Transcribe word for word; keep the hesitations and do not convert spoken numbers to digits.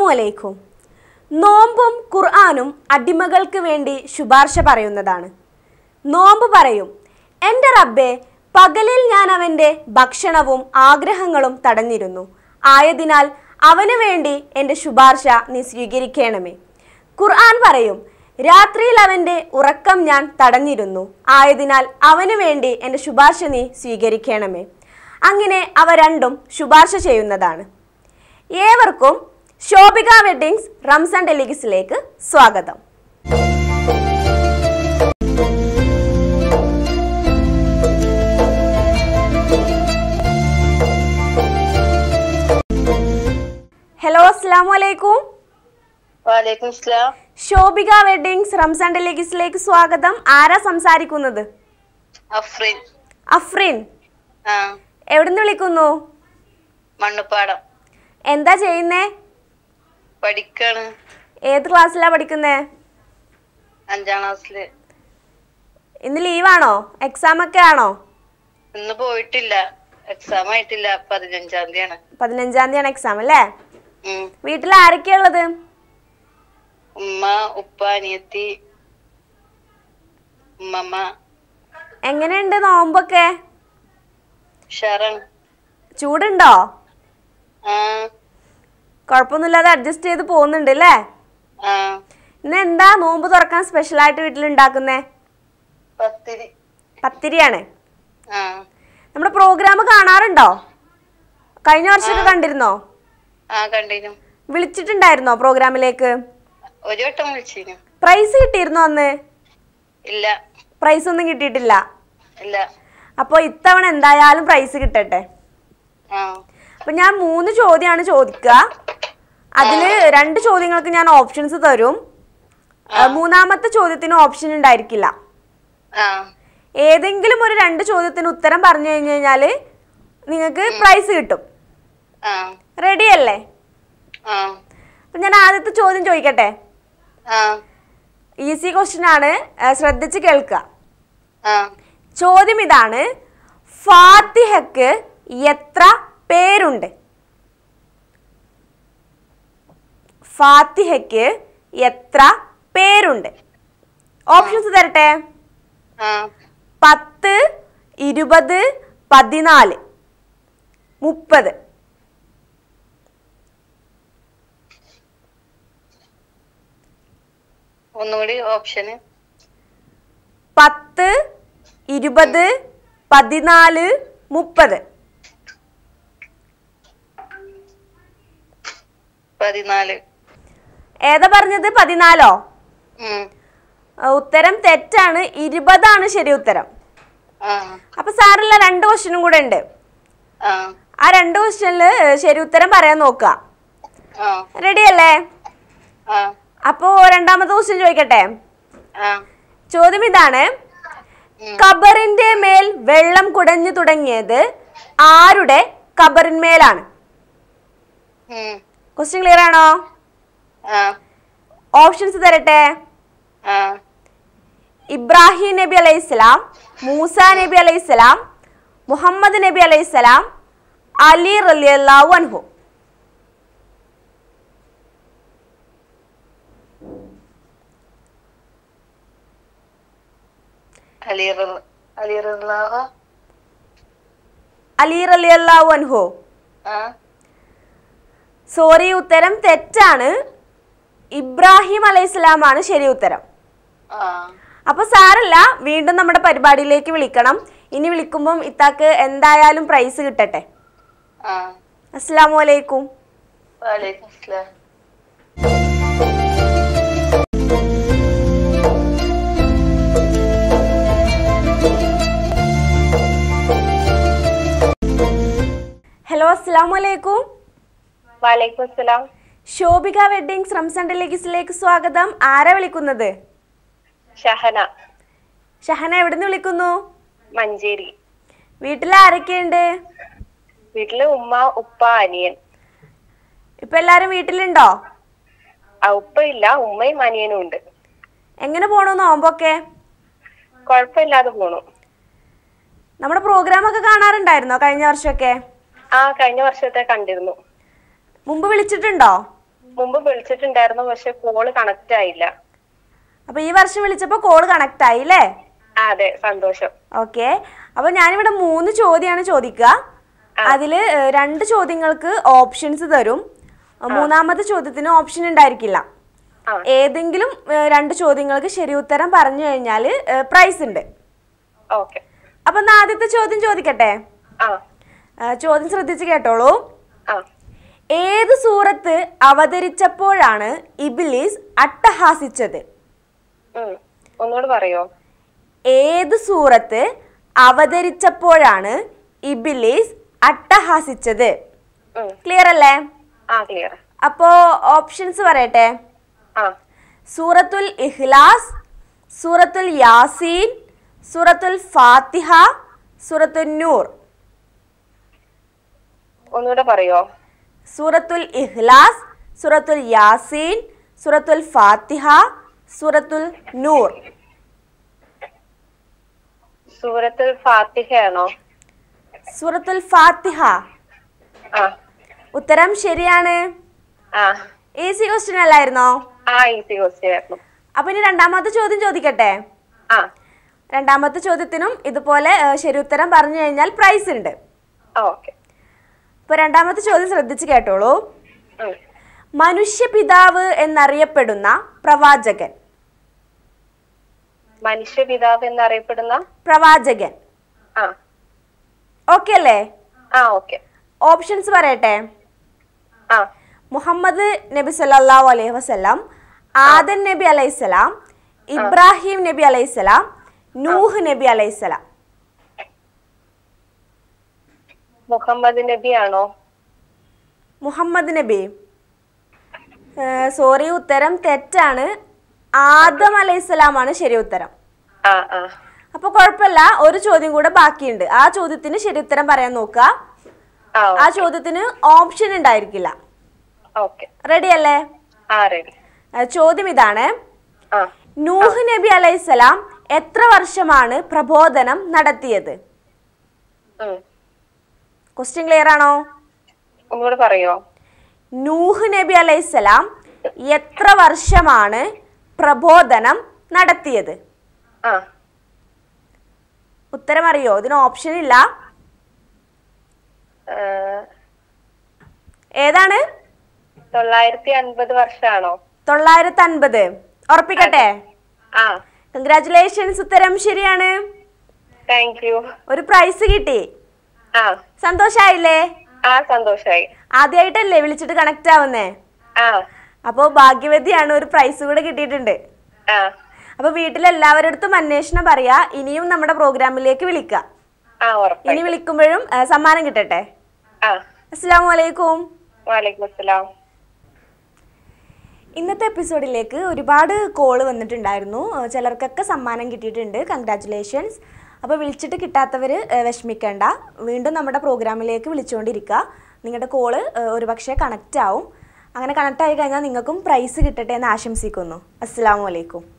അസ്സലാമുഅലൈക്കും. നോമ്പും ഖുർആനും അടിമകൾക്ക് വേണ്ടി ശുപാർശ പറയുന്നതാണ്. നോമ്പ് പറയും, എൻ്റെ റബ്ബേ, പകലിൽ ഞാൻ അവൻ്റെ ഭക്ഷണവും ആഗ്രഹങ്ങളും തടഞ്ഞിരുന്നു. ആയതിനാൽ അവന് വേണ്ടി എൻ്റെ ശുപാർശ നീ സ്വീകരിക്കണമേ. ഖുർആൻ പറയും, രാത്രിയിൽ അവൻ്റെ ഉറക്കം ഞാൻ തടഞ്ഞിരുന്നു. ആയതിനാൽ അവന് വേണ്ടി എൻ്റെ ശുപാർശ നീ സ്വീകരിക്കണമേ. അങ്ങനെ അവ രണ്ടും ശുപാർശ ചെയ്യുന്നതാണ്. ഏവർക്കും ശോഭിക വെഡ്ഡിങ്സ് റംസാൻ ഡെലിഗസിലേക്ക് സ്വാഗതം. ഹലോ, അസ്സലാമു അലൈക്കും. വലൈക്കും സലാം. ശോഭിക വെഡ്ഡിങ്സ് റംസാൻ ഡെലിഗസിലേക്ക് സ്വാഗതം. ആരാ സംസാരിക്കുന്നത്? അഫ്രീൻ. അഫ്രീൻ, ആ, എവിടുന്ന് വിളിക്കുന്നു? മണ്ണുപ്പാടം. എന്താ ചെയ്യുന്നേ? പഠിക്കാണ്. ഏത് ക്ലാസ്സിലാ പഠിക്കുന്നേ? അഞ്ചാം ക്ലാസ്സില്. ഇന്ന് ലീവാണോ? എക്സാം ഒക്കെ ആണോ? ഇന്ന് പോയിട്ടില്ല, എക്സാം ആയിട്ടില്ല. പതിനഞ്ചാം തീയതിയാണ്. പതിനഞ്ചാം തീയതിയാണ് എക്സാം അല്ലേ? ഉം. വീട്ടിൽ ആരൊക്കെയാ ഉള്ളത്? ഉമ്മ, ഉപ്പ, അനിയത്തി, ഉമ്മമ്മ. എങ്ങനെയുണ്ട് നോമ്പൊക്കെ? ഷറൻ. ചൂടുണ്ടോ? ആ, കുഴപ്പമൊന്നുമില്ലാതെ അഡ്ജസ്റ്റ് ചെയ്ത് പോകുന്നുണ്ട് അല്ലേ? ആ. ഇന്ന് എന്താ നോമ്പ് തുറക്കാൻ സ്പെഷ്യലായിട്ട് വീട്ടിൽ ഉണ്ടാക്കുന്നേ? പത്തിരി. പത്തിരിയാണ്. ആ, നമ്മുടെ പ്രോഗ്രാം കാണാറുണ്ടോ? കഴിഞ്ഞ വർഷമൊക്കെ കണ്ടിരുന്നോ? ആ, കണ്ടിനു. വിളിച്ചിട്ടുണ്ടായിരുന്നോ പ്രോഗ്രാമിലേക്ക്? ഒരു വട്ടം വിളിച്ചിനു. പ്രൈസ് കിട്ടിയിരുന്നോ അന്ന്? ഇല്ല. പ്രൈസ് ഒന്നും കിട്ടിയിട്ടില്ല. ഇല്ല. അപ്പോൾ ഇത്തവണ എന്തായാലും പ്രൈസ് കിട്ടട്ടെ. ആ. അപ്പൊ ഞാൻ മൂന്ന് ചോദ്യമാണ് ചോദിക്കുക. അതില് രണ്ട് ചോദ്യങ്ങൾക്ക് ഞാൻ ഓപ്ഷൻസ് തരും. മൂന്നാമത്തെ ചോദ്യത്തിന് ഓപ്ഷൻ ഉണ്ടായിരിക്കില്ല. ആ. ഏതെങ്കിലും ഒരു രണ്ട് ചോദ്യത്തിന് ഉത്തരം പറഞ്ഞു കഴിഞ്ഞു കഴിഞ്ഞാല് നിങ്ങൾക്ക് പ്രൈസ് കിട്ടും. ആ. റെഡി അല്ലേ? ആ. അപ്പൊ ഞാൻ ആദ്യത്തെ ചോദ്യം ചോദിക്കട്ടെ. ആ. ഈസി ക്വസ്റ്റ്യൻ ആണ്, ശ്രദ്ധിച്ച് കേൾക്കുക. ആ. ചോദ്യം ഇതാണ്: ഫാത്തിഹക്ക് എത്ര പേരുണ്ട്? ഫാത്തിഹയ്ക്ക് എത്ര പേരുണ്ട്? ഓപ്ഷൻസ് തരട്ടെ. ആ. പത്ത്, ഇരുപത്, പതിനാല്, മുപ്പത്. ഒന്നുകൂടി ഓപ്ഷന്. പത്ത്, ഇരുപത്, പതിനാല്, മുപ്പത്. പതിനാല്. ഏതാ പറഞ്ഞത്? പതിനാലോ? ഉം. ഉത്തരം തെറ്റാണ്. ഇരുപതാണ് ശരി ഉത്തരം. ആ. അപ്പൊ സാറില്ല, രണ്ട് ക്വസ്റ്റ്യനും കൂടെ ഉണ്ട്. ആ. ആ രണ്ട് ക്വസ്റ്റ്യനില് ശരി ഉത്തരം പറയാൻ നോക്കുക. ആ. റെഡി അല്ലേ? ആ. അപ്പോ രണ്ടാമത്തെ ക്വസ്റ്റ്യൻ ചോദിക്കട്ടെ. ആ. ചോദ്യം ഇതാണ്: ഖബറിന്റെ മേൽ വെള്ളം കുടഞ്ഞു തുടങ്ങിയത് ആരുടെ ഖബറിന്മേലാണ്? ഉം. ക്വസ്റ്റ്യൻ ക്ലിയർ ആണോ? ആ. ഓപ്ഷൻസ് തരട്ടെ. ആ. ഇബ്രാഹിം നബി അലൈഹിസ്സലാം, മൂസ നബി അലൈഹിസ്സലാം, മുഹമ്മദ് നബി അലൈഹിസ്സലാം, അലി റളിയല്ലാഹു അൻഹു. അലി റ- അലി റളിയല്ലാഹു. അലി റളിയല്ലാഹു അൻഹു. ആ. സോറി, ഉത്തരം തെറ്റാണ്. ഇബ്രാഹിം അലൈഹിസ്സലാമാണ് ശരി ഉത്തരം. ആ. അപ്പൊ സാരല്ല, വീണ്ടും നമ്മുടെ പരിപാടിയിലേക്ക് വിളിക്കണം. ഇനി വിളിക്കുമ്പം ഇത്താക്ക് എന്തായാലും പ്രൈസ് കിട്ടട്ടെ. ആ. അസ്സലാമു അലൈക്കും. വലൈക്കും സലാം. ഹലോ, അസ്സലാമു അലൈക്കും. വലൈക്കും സലാം. ശോഭിക വെഡ്ഡിങ്സ് റംസാൻ ഡെലിഗസിലേക്ക് സ്വാഗതം. ആരാ വിളിക്കുന്നത്? ഷഹന. ഷഹന, എവിടുന്ന് വിളിക്കുന്നു? മഞ്ചേരി. വീട്ടിൽ ആരൊക്കെയുണ്ട്? വീട്ടില് ഉമ്മ, ഉപ്പ, അനിയൻ. ഇപ്പൊ എല്ലാരും വീട്ടിലുണ്ടോ? ആ, ഉപ്പ ഇല്ല, ഉമ്മയും അനിയനും ഉണ്ട്. എങ്ങനെ പോണു നോമ്പൊക്കെ? കുഴപ്പമില്ലാതെ പോണു. നമ്മുടെ പ്രോഗ്രാം ഒക്കെ കാണാറുണ്ടായിരുന്നോ കഴിഞ്ഞ വർഷമൊക്കെ? ആ, കഴിഞ്ഞ വർഷത്തെ കണ്ടിരുന്നു. മുമ്പ് വിളിച്ചിട്ടുണ്ടോ? മുമ്പ് വിളിച്ചിട്ടുണ്ടായിരുന്നു, പക്ഷെ കോള് കണക്ട് ആയില്ല. അപ്പൊ ഈ വർഷം വിളിച്ചപ്പോ കോള് കണക്ട് ആയി അല്ലേ? ആ അതെ, സന്തോഷം. ഓക്കെ, അപ്പൊ ഞാനിവിടെ മൂന്ന് ചോദ്യമാണ് ചോദിക്കുക. അതില് ഏഹ്, രണ്ട് ചോദ്യങ്ങൾക്ക് ഓപ്ഷൻസ് തരും. മൂന്നാമത്തെ ചോദ്യത്തിന് ഓപ്ഷൻ ഉണ്ടായിരിക്കില്ല. ആ. ഏതെങ്കിലും ഏഹ്, രണ്ട് ചോദ്യങ്ങൾക്ക് ശരി ഉത്തരം പറഞ്ഞു കഴിഞ്ഞാൽ പ്രൈസ് ഉണ്ട്. ഓക്കെ. അപ്പൊ എന്നാ ആദ്യത്തെ ചോദ്യം ചോദിക്കട്ടെ. ആ ഏഹ്, ചോദ്യം ശ്രദ്ധിച്ച് കേട്ടോളൂ. ആ ഏത് സൂറത്ത് അവതരിച്ചപ്പോഴാണ് ഇബ്ലീസ് അട്ടഹാസിച്ചത്? ഉം. ഒന്നുകൂടെ പറയോ? ഏത് സൂറത്ത് അവതരിച്ചപ്പോഴാണ് ഇബ്ലീസ് അട്ടഹാസിച്ചത്? ഉം. ക്ലിയർ അല്ലേ? ആ ക്ലിയർ. അപ്പോ ഓപ്ഷൻസ് പറയട്ടെ. ആ സൂറത്തുൽ ഇഖ്ലാസ്, സൂറത്തുൽ യാസീൻ, സൂറത്തുൽ ഫാത്തിഹ, സൂറത്തുൽ നൂർ. ഒന്നുകൂടെ പറയോ? സൂറത്തുൽ ഇഖ്ലാസ്, സൂറത്തുൽ യാസീൻ, സൂറത്തുൽ ഫാത്തിഹ, സൂറത്തുൽ നൂർ. സൂറത്തുൽ ഫാത്തിഹയാണോ? സൂറത്തുൽ ഫാത്തിഹ. ആ ഉത്തരം ശരിയാണ്. ആ ഈസി ക്വസ്റ്റ്യൻ അല്ലായിരുന്നോ? ആ ഈസി ക്വസ്റ്റ്യൻ ആയിരുന്നു. അപ്പൊ ഇനി രണ്ടാമത്തെ ചോദ്യം ചോദിക്കട്ടെ. ആ രണ്ടാമത്തെ ചോദ്യത്തിനും ഇതുപോലെ ഏഹ്, ശരി ഉത്തരം പറഞ്ഞു കഴിഞ്ഞാൽ പ്രൈസ് ഉണ്ട്. ഓക്കെ. ഇപ്പൊ രണ്ടാമത്തെ ചോദ്യം ശ്രദ്ധിച്ച് കേട്ടോളൂ. ഉം. മനുഷ്യപിതാവ് എന്നറിയപ്പെടുന്ന പ്രവാചകൻ. മനുഷ്യപിതാവ് എന്നറിയപ്പെടുന്ന പ്രവാചകൻ. ആ ഓക്കെ അല്ലേ? ആ ഓക്കെ. ഓപ്ഷൻസ് പറയട്ടെ. ആ മുഹമ്മദ് നബി സല്ലല്ലാഹു അലൈഹി വസല്ലം, ആദം നബി അലൈഹിസ്സലാം, ഇബ്രാഹിം നബി അലൈഹിസ്സലാം, നൂഹ് നബി അലൈഹിസ്സലാം. മുഹമ്മദ് നബി ആണോ? മുഹമ്മദ് നബി. സോറി, ഉത്തരം തെറ്റാണ്. ആദം അലൈഹിസ്സലാമാണ് ശരി ഉത്തരം. ആ ആ അപ്പൊ കുഴപ്പമില്ല, ഒരു ചോദ്യം കൂടെ ബാക്കിയുണ്ട്. ആ ചോദ്യത്തിന് ശരി ഉത്തരം പറയാൻ നോക്കുക. ആ ആ ചോദ്യത്തിന് ഓപ്ഷൻ ഉണ്ടായിരിക്കില്ല. ഓക്കെ. റെഡി അല്ലേ? ആ റെഡി. ഏഹ്, ചോദ്യം ഇതാണ്. ആ നൂഹ് നബി അലൈഹിസ്സലാം എത്ര വർഷമാണ് പ്രബോധനം നടത്തിയത്? ഉം. ക്വസ്റ്റ്യൻ ക്ലിയർ ആണോ? ഒന്നുകൂടെ പറയോ? നൂഹ് നബി അലൈഹിസ്സലാം എത്ര വർഷമാണ് പ്രബോധനം നടത്തിയത്? ആ ഉത്തരം അറിയോ? ഇതിന് ഓപ്ഷൻ ഇല്ല. ഏഹ്, ഏതാണ്? തൊള്ളായിരത്തി അൻപത് വർഷമാണോ? തൊള്ളായിരത്തി അൻപത്. ഉറപ്പിക്കട്ടെ? ആ കൺഗ്രാറ്റുലേഷൻസ്, ഉത്തരം ശരിയാണ്. Thank you. ഒരു പ്രൈസ് കിട്ടി. ആ സന്തോഷായില്ലേ? ആ സന്തോഷായി. ആദ്യമായിട്ടല്ലേ വിളിച്ചിട്ട് കണക്ട് ആവുന്നേ? ആ അപ്പോ ഭാഗ്യവതിയാണ്, ഒരു പ്രൈസ് കൂടെ കിട്ടിയിട്ടുണ്ട്. ആ അപ്പൊ വീട്ടിലെല്ലാവരുടെ അടുത്തും അന്വേഷണം പറയാ. ഇനിയും നമ്മുടെ പ്രോഗ്രാമിലേക്ക് വിളിക്കാം. ആ ഉറപ്പായി. ഇനി വിളിക്കുമ്പോഴും ഏ, സമ്മാനം കിട്ടട്ടെ. ആ അസ്സലാമു അലൈക്കും. വലൈക്കും അസ്സലാം. ഇന്നത്തെ എപ്പിസോഡിലേക്ക് ഒരുപാട് കോള് വന്നിട്ടുണ്ടായിരുന്നു. ഏ, ചിലർക്കൊക്കെ സമ്മാനം കിട്ടിയിട്ടുണ്ട്. കൺഗ്രാറ്റുലേഷൻസ്. അപ്പോൾ വിളിച്ചിട്ട് കിട്ടാത്തവർ വിഷമിക്കേണ്ട, വീണ്ടും നമ്മുടെ പ്രോഗ്രാമിലേക്ക് വിളിച്ചുകൊണ്ടിരിക്കുക. നിങ്ങളുടെ കോള് ഒരുപക്ഷെ കണക്റ്റ് ആവും. അങ്ങനെ കണക്റ്റ് ആയി കഴിഞ്ഞാൽ നിങ്ങൾക്കും പ്രൈസ് കിട്ടട്ടെ എന്ന് ആശംസിക്കുന്നു. അസ്സലാമു അലൈക്കും.